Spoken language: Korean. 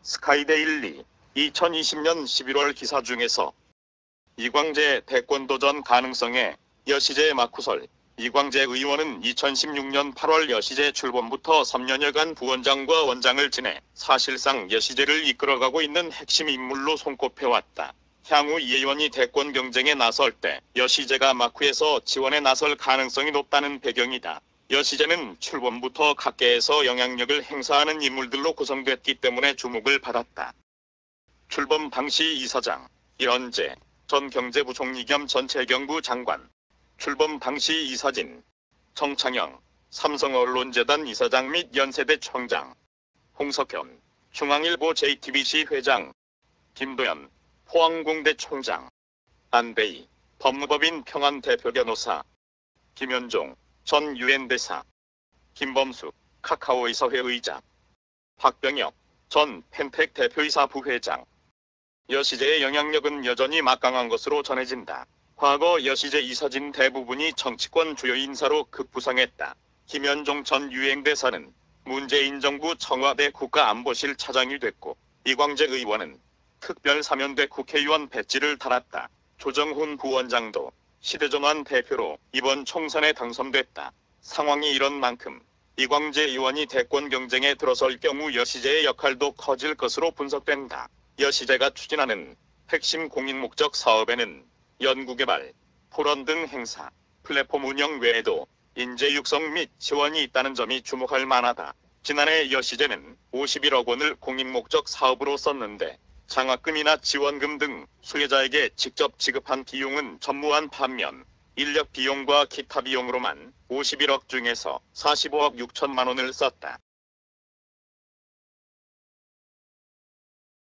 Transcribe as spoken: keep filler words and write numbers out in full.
스카이데일리 이천이십 년 십일월 기사 중에서 이광재 대권도전 가능성에 여시제 마쿠설. 이광재 의원은 이천십육 년 팔월 여시제 출범부터 삼 년여간 부원장과 원장을 지내 사실상 여시제를 이끌어가고 있는 핵심 인물로 손꼽혀왔다. 향후 이 의원이 대권 경쟁에 나설 때 여시제가 마쿠에서 지원에 나설 가능성이 높다는 배경이다. 여시제는 출범부터 각계에서 영향력을 행사하는 인물들로 구성됐기 때문에 주목을 받았다. 출범 당시 이사장 이현재 전 경제부총리 겸 전 재경부 장관, 출범 당시 이사진 정창영 삼성언론재단 이사장 및 연세대 총장, 홍석현 중앙일보 제이티비씨 회장, 김도연 포항공대 총장, 안배희 법무법인 평안대표 변호사, 김현종 전 유엔 대사, 김범수 카카오이사회 의장, 박병혁 전 펜텍 대표이사 부회장. 여시제의 영향력은 여전히 막강한 것으로 전해진다. 과거 여시제 이사진 대부분이 정치권 주요 인사로 급부상했다. 김현종 전 유엔 대사는 문재인 정부 청와대 국가안보실 차장이 됐고, 이광재 의원은 특별사면대 국회의원 배지를 달았다. 조정훈 부원장도 시대전환 대표로 이번 총선에 당선됐다. 상황이 이런 만큼 이광재 의원이 대권 경쟁에 들어설 경우 여시제의 역할도 커질 것으로 분석된다. 여시제가 추진하는 핵심 공익목적 사업에는 연구개발, 포럼 등 행사, 플랫폼 운영 외에도 인재 육성 및 지원이 있다는 점이 주목할 만하다. 지난해 여시제는 오십일억 원을 공익목적 사업으로 썼는데 장학금이나 지원금 등 수혜자에게 직접 지급한 비용은 전무한 반면 인력 비용과 기타 비용으로만 오십일억 중에서 사십오억 육천만 원을 썼다.